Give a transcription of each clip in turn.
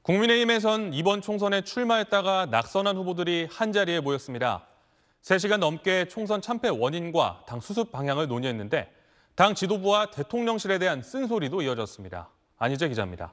국민의힘에선 이번 총선에 출마했다가 낙선한 후보들이 한자리에 모였습니다. 3시간 넘게 총선 참패 원인과 당 수습 방향을 논의했는데 당 지도부와 대통령실에 대한 쓴소리도 이어졌습니다. 안희재 기자입니다.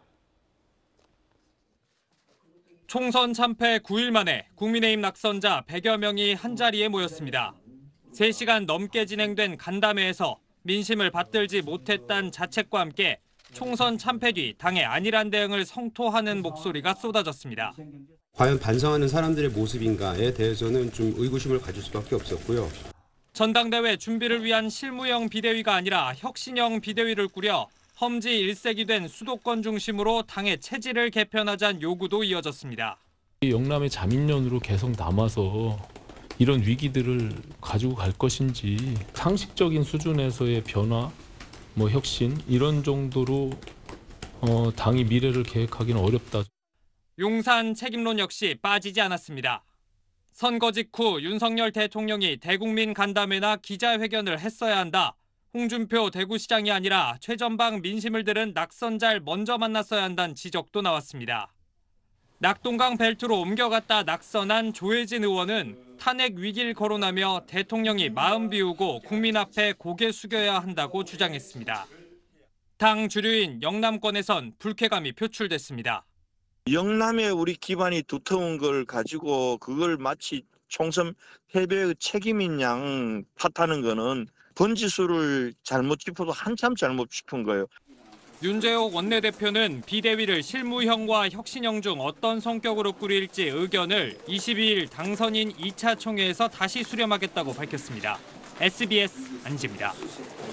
총선 참패 9일 만에 국민의힘 낙선자 100여 명이 한자리에 모였습니다. 3시간 넘게 진행된 간담회에서 민심을 받들지 못했다는 자책과 함께 총선 참패 뒤 당의 안일한 대응을 성토하는 목소리가 쏟아졌습니다. 과연 반성하는 사람들의 모습인가에 대해서는 좀 의구심을 가질 수밖에 없었고요. 전당대회 준비를 위한 실무형 비대위가 아니라 혁신형 비대위를 꾸려 험지 1색이 된 수도권 중심으로 당의 체질을 개편하자는 요구도 이어졌습니다. 영남의 자민련으로 계속 남아서 이런 위기들을 가지고 갈 것인지 상식적인 수준에서의 변화, 혁신 이런 정도로 당이 미래를 계획하기는 어렵다. 용산 책임론 역시 빠지지 않았습니다. 선거 직후 윤석열 대통령이 대국민 간담회나 기자회견을 했어야 한다. 홍준표 대구시장이 아니라 최전방 민심을 들은 낙선자를 먼저 만났어야 한다는 지적도 나왔습니다. 낙동강 벨트로 옮겨갔다 낙선한 조혜진 의원은 탄핵 위기를 거론하며 대통령이 마음 비우고 국민 앞에 고개 숙여야 한다고 주장했습니다. 당 주류인 영남권에선 불쾌감이 표출됐습니다. 영남에 우리 기반이 두터운 걸 가지고 그걸 마치 총선 패배의 책임인 양 탓하는 거는 번지수를 잘못 짚어도 한참 잘못 짚은 거예요. 윤재옥 원내대표는 비대위를 실무형과 혁신형 중 어떤 성격으로 꾸릴지 의견을 22일 당선인 2차 총회에서 다시 수렴하겠다고 밝혔습니다. SBS 안희재입니다.